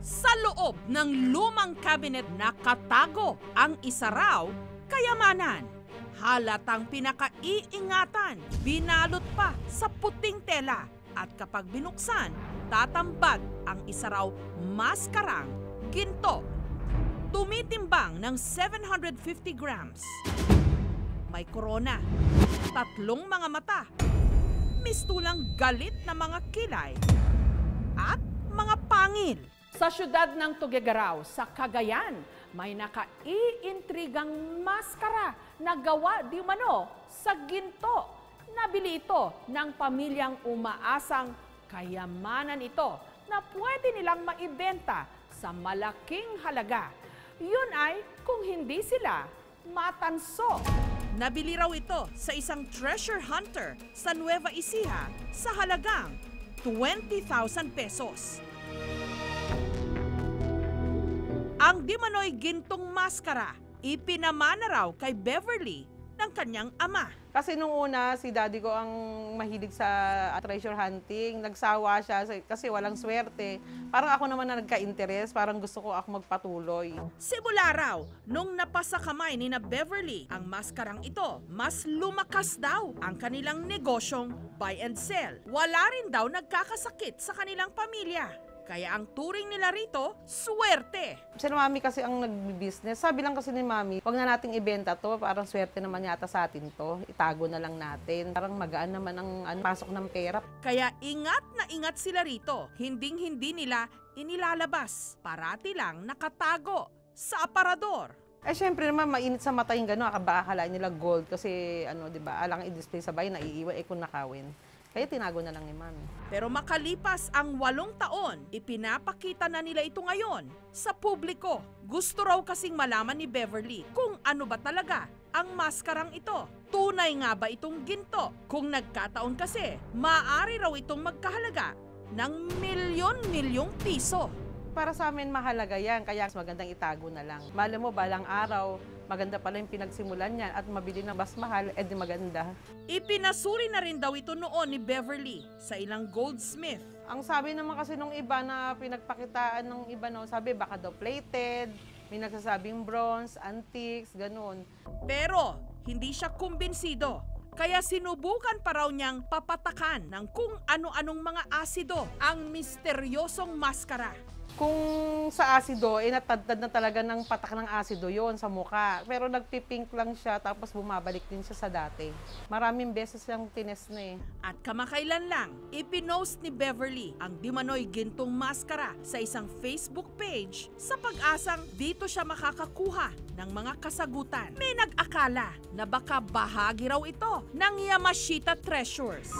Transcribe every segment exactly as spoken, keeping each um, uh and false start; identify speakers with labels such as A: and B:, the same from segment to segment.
A: Sa loob ng lumang cabinet nakatago ang isa raw kayamanan. Halatang pinakaiingatan, binalot pa sa puting tela at kapag binuksan, tatambad ang isa raw maskarang ginto. Tumitimbang ng seven hundred fifty grams. May korona, tatlong mga mata, mistulang galit na mga kilay, at mga pangil. Sa syudad ng Tuguegarao, sa Cagayan, may nakaiintrigang maskara na gawa di umano sa ginto. Nabili ito ng pamilyang umaasang kayamanan ito na pwede nilang maibenta sa malaking halaga. Yun ay kung hindi sila matanso. Nabili raw ito sa isang treasure hunter sa Nueva Ecija sa halagang twenty thousand pesos. Ang di manoy gintong maskara, ipinamana raw kay Beverly ng kanyang ama.
B: Kasi nung una, si daddy ko ang mahilig sa treasure hunting. Nagsawa siya kasi walang swerte. Parang ako naman na nagka-interest, parang gusto ko ako magpatuloy.
A: Simula raw, nung napasa kamay ni na Beverly ang maskarang ito, mas lumakas daw ang kanilang negosyong buy and sell. Wala rin daw nagkakasakit sa kanilang pamilya. Kaya ang turing nila rito, swerte.
B: Si mami kasi ang nag-business. Sabi lang kasi ni mami, wag na nating ibenta to, parang swerte naman yata sa atin to. Itago na lang natin. Parang magaan naman ang ano, pasok ng pera.
A: Kaya ingat na ingat sila rito. Hinding-hindi nila inilalabas. Parati lang nakatago sa aparador.
B: Eh syempre naman mainit sa mata yung gano'n. Baka akalain nila gold kasi ano, 'di ba? Alang i-display sa bahay, naiiwan eh kung nakawin. Kaya tinago na lang ni mami.
A: Pero makalipas ang walong taon, ipinapakita na nila ito ngayon sa publiko. Gusto raw kasing malaman ni Beverly kung ano ba talaga ang maskarang ito. Tunay nga ba itong ginto? Kung nagkataon kasi, maaari raw itong magkahalaga ng milyon-milyong piso.
B: Para sa amin mahalaga yan, kaya magandang itago na lang. Malay mo, balang araw, maganda pala yung pinagsimulan niyan at mabili ng mas mahal, edi maganda.
A: Ipinasuri na rin daw ito noon ni Beverly sa ilang goldsmith.
B: Ang sabi naman kasi nung iba na pinagpakitaan ng iba, no, sabi baka daw plated, may nagsasabing bronze, antiques, ganun.
A: Pero hindi siya kumbinsido. Kaya sinubukan pa raw niyang papatakan ng kung ano-anong mga asido ang misteryosong maskara.
B: Kung sa asido, eh natadtad na talaga ng patak ng asido yon sa mukha. Pero nagpipink lang siya tapos bumabalik din siya sa dati. Maraming beses siyang tines na eh.
A: At kamakailan lang, ipinost ni Beverly ang di manoy gintong maskara sa isang Facebook page sa pag-asang dito siya makakakuha ng mga kasagutan. May nag-akala na baka bahagi raw ito ng Yamashita Treasures.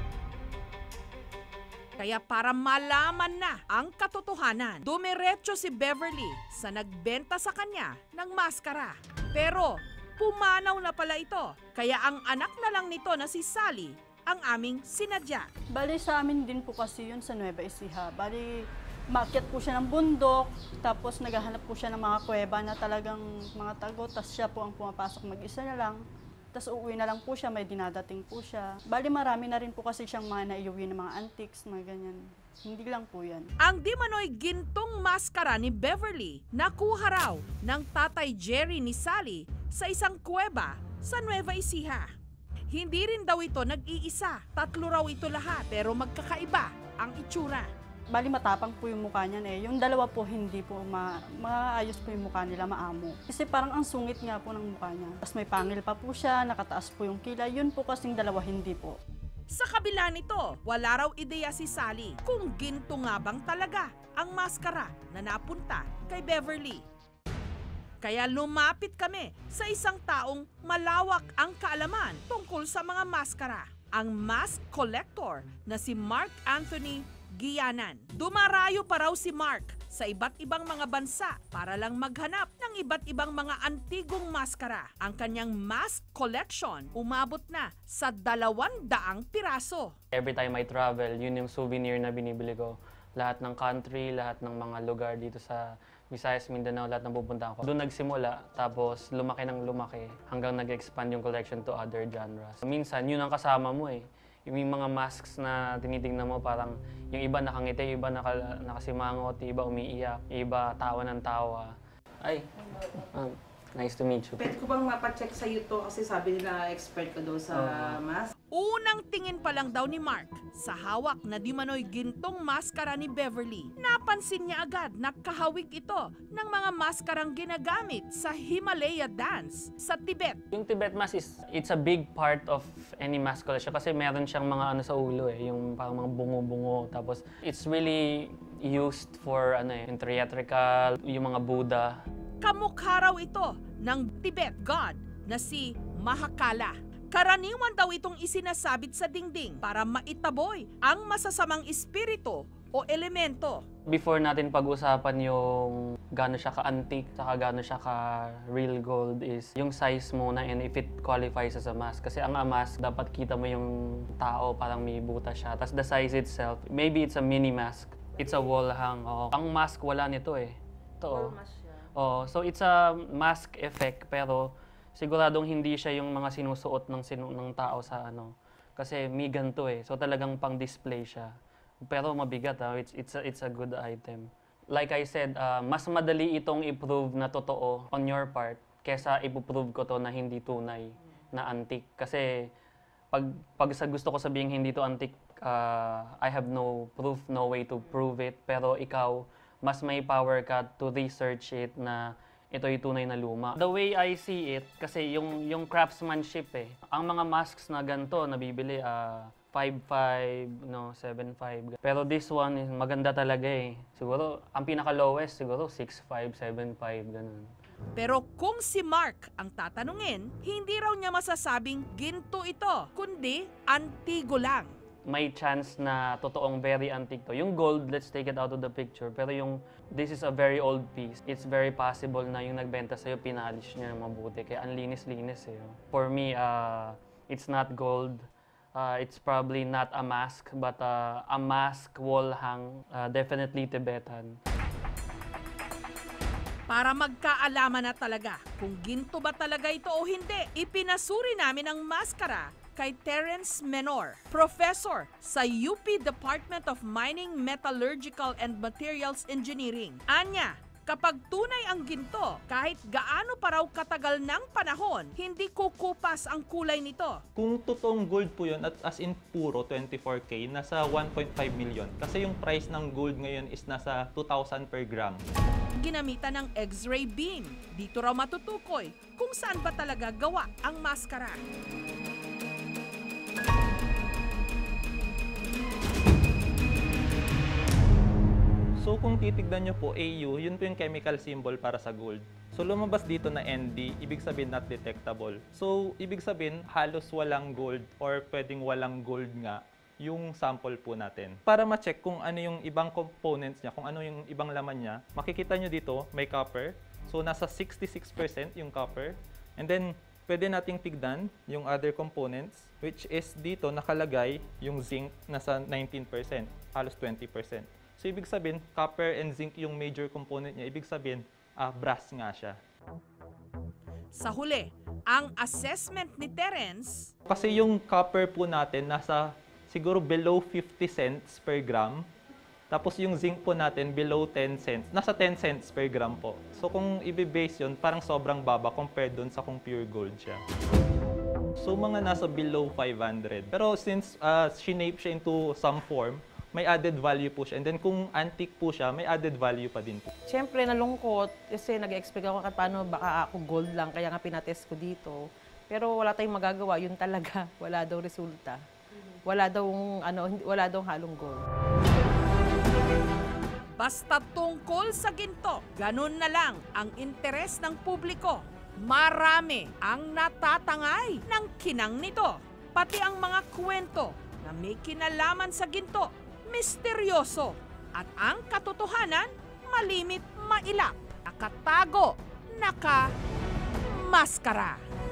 A: Kaya para malaman na ang katotohanan, dumiretso si Beverly sa nagbenta sa kanya ng maskara. Pero pumanaw na pala ito, kaya ang anak na lang nito na si Sally ang aming sinadya.
C: Bali sa amin din po kasi yun sa Nueva Ecija. Bali maakyat po siya ng bundok, tapos naghahanap po siya ng mga kuweba na talagang mga tago, tapos siya po ang pumapasok mag-isa na lang. Tapos uuwi na lang po siya, may dinadating po siya. Bali marami na rin po kasi siyang mga naiuwi ng mga antiques, mga ganyan. Hindi lang po yan.
A: Ang di manoy gintong maskara ni Beverly nakuha raw ng tatay Jerry ni Sally sa isang kuweba sa Nueva Ecija. Hindi rin daw ito nag-iisa, tatlo raw ito lahat, pero magkakaiba ang itsura.
C: Bali matapang po yung mukha niyan eh. Yung dalawa po hindi po ma maayos po yung mukha nila, maamo. Kasi parang ang sungit nga po ng mukha niya. Tapos may pangil pa po siya, nakataas po yung kilay. Yun po kasing dalawa hindi po.
A: Sa kabila nito, wala raw ideya si Sally kung ginto nga bang talaga ang maskara na napunta kay Beverly. Kaya lumapit kami sa isang taong malawak ang kaalaman tungkol sa mga maskara. Ang mask collector na si Mark Anthony Gianan. Dumarayo pa raw si Mark sa iba't ibang mga bansa para lang maghanap ng iba't ibang mga antigong maskara. Ang kanyang mask collection umabot na sa dalawang daang piraso.
D: Every time I travel, yun yung souvenir na binibili ko. Lahat ng country, lahat ng mga lugar dito sa Visayas, Mindanao, lahat ng pupuntahan ko. Doon nagsimula, tapos lumaki ng lumaki hanggang nag-expand yung collection to other genres. Minsan, yun ang kasama mo eh. Yung mga masks na tinitingnan mo parang yung iba nakangiti, yung iba naka, nakasimangot, yung iba umiiyak, yung iba tawa ng tawa. Ay, um, nice to meet you.
B: Pwede ko bang mapacheck sa iyo to kasi sabi nila expert ka daw sa
D: Oo.
B: mask?
A: Unang tingin pa lang daw ni Mark sa hawak na di manoy gintong maskara ni Beverly. Napansin niya agad na kahawig ito ng mga maskarang ginagamit sa Himalaya dance sa Tibet.
D: Yung Tibet mask is, it's a big part of any mask collection kasi meron siyang mga ano sa ulo eh, yung parang mga bungo-bungo. Tapos it's really used for ano eh, yung theatrical, yung mga Buddha.
A: Kamukha raw ito ng Tibet god na si Mahakala. Karaniwan daw itong isinasabit sa dingding para maitaboy ang masasamang espiritu o elemento.
D: Before natin pag-usapan yung gaano siya ka-antique saka gaano siya ka-real gold is yung size muna and if it qualifies as a mask. Kasi ang a mask, dapat kita mo yung tao, parang may buta siya. Tapos the size itself, maybe it's a mini mask. It's a wall hang. Oh. Ang mask wala nito eh. Ito oh. Oh, so it's a mask effect pero siguradong hindi siya yung mga sinusuot ng sinu ng tao sa ano. Kasi may ganito eh. So talagang pang-display siya. Pero mabigat ah. It's it's a, it's a good item. Like I said, uh, mas madali itong i-prove na totoo on your part kesa ipo-prove ko to na hindi tunay, na antique. Kasi pag pag sa gusto ko sabihin hindi to antique, uh, I have no proof, no way to prove it. Pero ikaw, mas may power ka to research it na ito yung tunay na luma. The way I see it, kasi yung, yung craftsmanship eh, ang mga masks na ganito, nabibili uh, five five, no, seven five. Pero this one, is maganda talaga eh. Siguro, ang pinaka-lowest, siguro six five, seven five, ganun.
A: Pero kung si Mark ang tatanungin, hindi raw niya masasabing ginto ito, kundi antigo lang.
D: May chance na totoong very antique to. Yung gold, let's take it out of the picture. Pero yung, this is a very old piece. It's very possible na yung nagbenta sa'yo, pinalish niya ng mabuti. Kaya ang linis-linis eh. For me, uh, it's not gold. Uh, it's probably not a mask, but uh, a mask wall hang, uh, definitely Tibetan.
A: Para magkaalaman na talaga kung ginto ba talaga ito o hindi, ipinasuri namin ang maskara kay Terence Menor, professor sa U P Department of Mining, Metallurgical and Materials Engineering. Anya, kapag tunay ang ginto, kahit gaano pa raw katagal ng panahon, hindi kukupas ang kulay nito.
E: Kung totoong gold po yun, at as in puro twenty-four K, nasa one point five million. Kasi yung price ng gold ngayon is nasa two thousand per gram.
A: Ginamitan ng X-ray beam. Dito raw matutukoy kung saan ba talaga gawa ang maskara.
E: So kung titignan nyo po, A U, yun po yung chemical symbol para sa gold. So lumabas dito na N D, ibig sabihin not detectable. So ibig sabihin halos walang gold or pwedeng walang gold nga yung sample po natin. Para ma-check kung ano yung ibang components niya, kung ano yung ibang laman niya, makikita nyo dito may copper. So nasa sixty-six percent yung copper. And then pwede nating tignan yung other components, which is dito nakalagay yung zinc nasa nineteen percent, halos twenty percent. So, ibig sabihin, copper and zinc yung major component niya. Ibig sabihin, uh, brass nga siya.
A: Sa huli, ang assessment ni Terence,
E: kasi yung copper po natin nasa siguro below fifty cents per gram. Tapos yung zinc po natin below ten cents. Nasa ten cents per gram po. So, kung i-base yun, parang sobrang baba compared dun sa kung pure gold siya. So, mga nasa below five hundred. Pero since uh, shinape siya into some form, may added value po siya. And then kung antique po siya, may added value pa din po.
B: Siyempre, nalungkot kasi nag-expect ako kahit paano baka ako gold lang, kaya nga pinatest ko dito. Pero wala tayong magagawa, yun talaga. Wala daw resulta. Wala daw, ano, wala daw halong gold.
A: basta tungkol sa ginto, ganun na lang ang interes ng publiko. Marami ang natatangay ng kinang nito. Pati ang mga kwento na may kinalaman sa ginto, misteryoso, at ang katotohanan, malimit mailap, nakatago, naka-maskara.